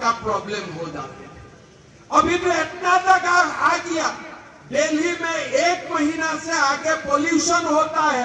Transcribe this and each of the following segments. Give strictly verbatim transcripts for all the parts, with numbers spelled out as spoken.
का प्रॉब्लम हो जाते हैं। अभी तो इतना तक आ, आ गया, दिल्ली में एक महीना से आगे पोल्यूशन होता है,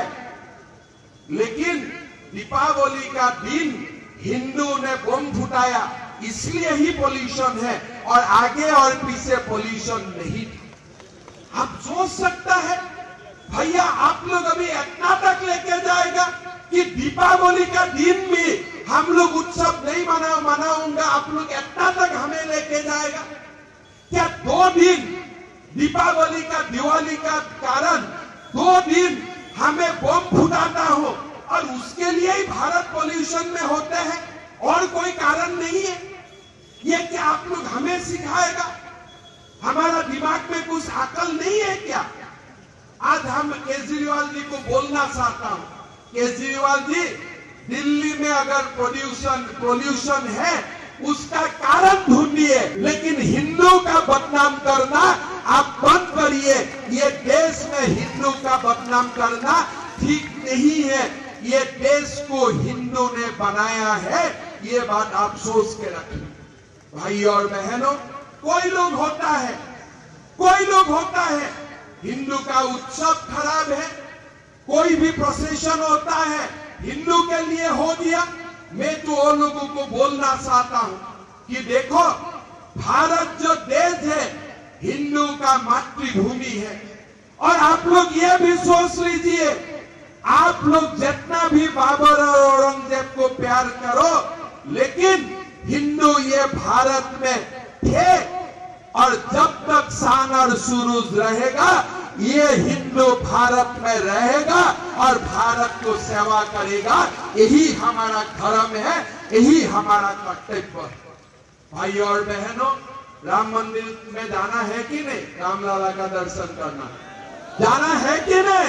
लेकिन दीपावली का दिन हिंदू ने बम फुटाया, इसलिए ही पोल्यूशन है, और आगे और पीछे पोल्यूशन नहीं था। आप सोच सकता है भैया, आप लोग अभी इतना तक लेके जाएगा कि दीपावली का दिन भी हम लोग उत्सव नहीं मना मनाऊंगा, आप लोग इतना तक हमें लेके जाएगा क्या? दो दिन दीपावली का, दिवाली का कारण दो दिन हमें बम फुटाता हो, और उसके लिए ही भारत पोल्यूशन में होते हैं, और कोई कारण नहीं है। ये क्या आप लोग हमें सिखाएगा? हमारा दिमाग में कुछ अकल नहीं है क्या? आज हम केजरीवाल जी को बोलना चाहता हूं, केजरीवाल जी, दिल्ली में अगर पोल्यूशन पोल्यूशन है उसका कारण ढूंढिए, लेकिन हिंदू का बदनाम करना आप बंद करिए। ये देश में हिंदू का बदनाम करना ठीक नहीं है। ये देश को हिंदू ने बनाया है, ये बात आप सोच के रखिए। भाई और बहनों, कोई लोग होता है कोई लोग होता है हिंदू का उत्सव खराब है, कोई भी प्रोसेशन होता है हिंदू के लिए हो दिया। मैं तो वो लोगों को बोलना चाहता हूं कि देखो, भारत जो देश है हिंदू का मातृभूमि है, और आप लोग ये भी सोच लीजिए, आप लोग जितना भी बाबर और औरंगजेब को प्यार करो, लेकिन हिंदू ये भारत में थे, और जब तक सान और सुरूज रहेगा ये हिंदू भारत में रहेगा और भारत को सेवा करेगा। यही हमारा धर्म है, यही हमारा कर्तव्य है। भाई और बहनों, राम मंदिर में जाना है कि नहीं? रामलला का दर्शन करना जाना है कि नहीं?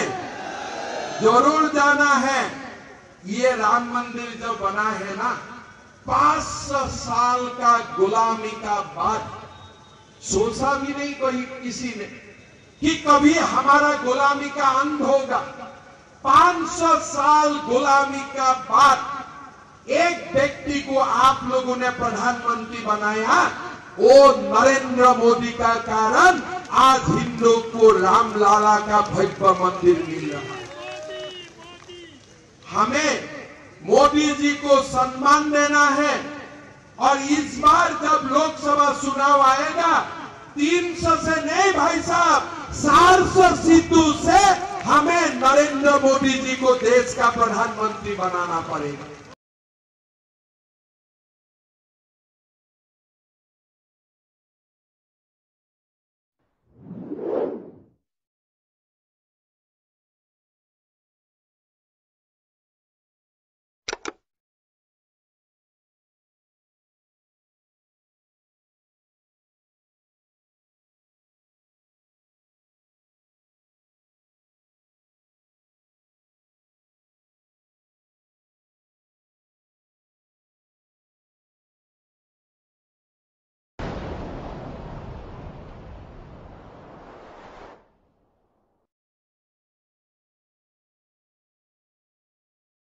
जरूर जाना है। ये राम मंदिर जो बना है ना, पांच सौ साल का गुलामी का बाद सोचा भी नहीं कोई किसी ने कि कभी हमारा गुलामी का अंत होगा। पांच सौ साल गुलामी का बाद एक व्यक्ति को आप लोगों ने प्रधानमंत्री बनाया, वो नरेंद्र मोदी का कारण आज हिंदू को रामलला का भव्य मंदिर मिल रहा है। हमें मोदी जी को सम्मान देना है, और इस बार जब लोकसभा चुनाव आएगा, तीन सौ से नहीं भाई साहब, चार सौ सीटों से हमें नरेंद्र मोदी जी को देश का प्रधानमंत्री बनाना पड़ेगा।